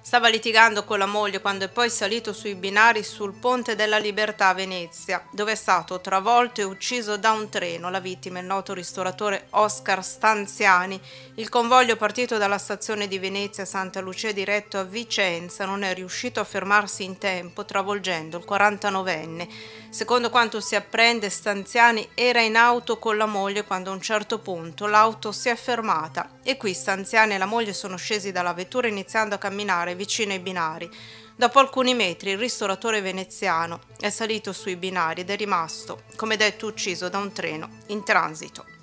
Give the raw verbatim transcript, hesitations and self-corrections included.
Stava litigando con la moglie quando è poi salito sui binari sul Ponte della Libertà a Venezia, dove è stato travolto e ucciso da un treno. La vittima è il noto ristoratore Oscar Stanziani. Il convoglio partito dalla stazione di Venezia Santa Lucia diretto a Vicenza non è riuscito a fermarsi in tempo, travolgendo il quarantanovenne. Secondo quanto si apprende, Stanziani era in auto con la moglie quando a un certo punto l'auto si è fermata e qui Stanziani e la moglie sono scesi dalla vettura iniziando a camminare vicino ai binari. Dopo alcuni metri il ristoratore veneziano è salito sui binari ed è rimasto, come detto, ucciso da un treno in transito.